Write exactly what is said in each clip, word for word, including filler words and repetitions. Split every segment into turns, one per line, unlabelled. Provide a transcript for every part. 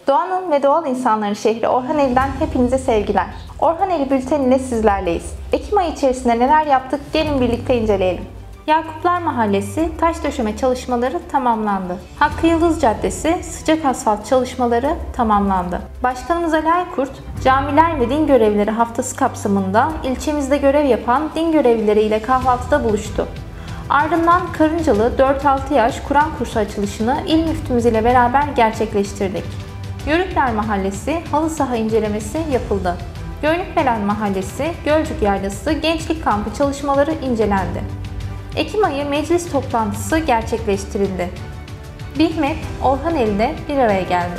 Doğanın ve doğal insanların şehri Orhaneli'den hepinize sevgiler. Orhaneli Bülteni ile sizlerleyiz. Ekim ayı içerisinde neler yaptık gelin birlikte inceleyelim. Yakuplar Mahallesi taş döşeme çalışmaları tamamlandı. Hakkı Yıldız Caddesi sıcak asfalt çalışmaları tamamlandı. Başkanımız Ali Aykurt, Camiler ve Din Görevlileri Haftası kapsamında ilçemizde görev yapan din görevlileri ile kahvaltıda buluştu. Ardından Karıncalı dört altı yaş Kur'an kursu açılışını il müftümüz ile beraber gerçekleştirdik. Yörükler Mahallesi halı saha incelemesi yapıldı. Göynükbelen Mahallesi Gölcük Yaylası Gençlik Kampı çalışmaları incelendi. Ekim ayı meclis toplantısı gerçekleştirildi. Bihmet, Orhaneli'de bir araya geldi.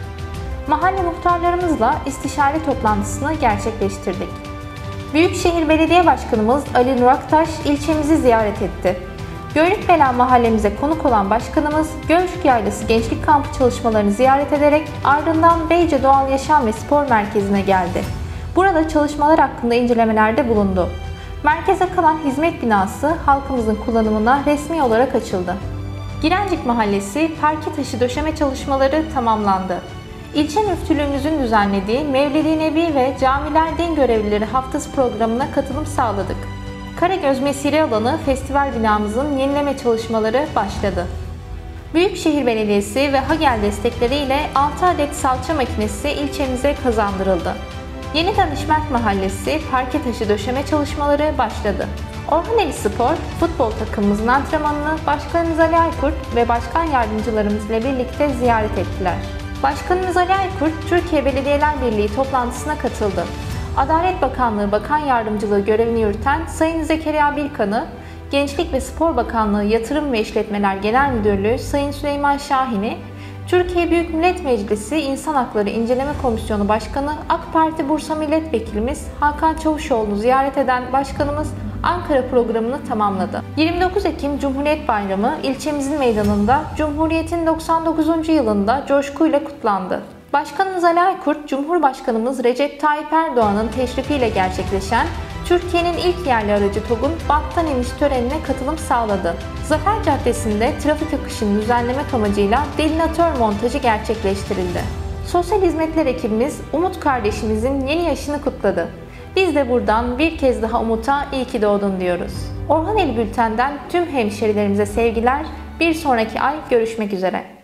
Mahalle muhtarlarımızla istişare toplantısını gerçekleştirdik. Büyükşehir Belediye Başkanımız Ali Nur Aktaş ilçemizi ziyaret etti. Göynükbelen mahallemize konuk olan başkanımız Gölcük Yaylası Gençlik Kampı çalışmalarını ziyaret ederek ardından Beyce Doğal Yaşam ve Spor Merkezi'ne geldi. Burada çalışmalar hakkında incelemelerde bulundu. Merkeze kalan hizmet binası halkımızın kullanımına resmi olarak açıldı. Girencik Mahallesi parke taşı döşeme çalışmaları tamamlandı. İlçe müftülüğümüzün düzenlediği Mevlid-i Nebi ve Camiler Din Görevlileri Haftası programına katılım sağladık. Karagöz Mesire Alanı festival binamızın yenileme çalışmaları başladı. Büyükşehir Belediyesi ve Hagel destekleriyle altı adet salça makinesi ilçemize kazandırıldı. Yeni Danışment Mahallesi parke taşı döşeme çalışmaları başladı. Orhaneli Spor futbol takımımızın antrenmanını Başkanımız Ali Aykurt ve başkan yardımcılarımız ile birlikte ziyaret ettiler. Başkanımız Ali Aykurt, Türkiye Belediyeler Birliği toplantısına katıldı. Adalet Bakanlığı Bakan Yardımcılığı görevini yürüten Sayın Zekeriya Bilkan'ı, Gençlik ve Spor Bakanlığı Yatırım ve İşletmeler Genel Müdürlüğü Sayın Süleyman Şahin'i, Türkiye Büyük Millet Meclisi İnsan Hakları İnceleme Komisyonu Başkanı AK Parti Bursa Milletvekilimiz Hakan Çavuşoğlu'nu ziyaret eden Başkanımız Ankara programını tamamladı. yirmi dokuz Ekim Cumhuriyet Bayramı ilçemizin meydanında Cumhuriyet'in doksan dokuzuncu yılında coşkuyla kutlandı. Başkanımız Ali Aykurt, Cumhurbaşkanımız Recep Tayyip Erdoğan'ın teşrifiyle gerçekleşen Türkiye'nin ilk yerli aracı TOG'un banttan iniş törenine katılım sağladı. Zafer Caddesi'nde trafik akışını düzenlemek amacıyla delinatör montajı gerçekleştirildi. Sosyal hizmetler ekibimiz Umut kardeşimizin yeni yaşını kutladı. Biz de buradan bir kez daha Umut'a iyi ki doğdun diyoruz. Orhaneli Bülten'den tüm hemşerilerimize sevgiler. Bir sonraki ay görüşmek üzere.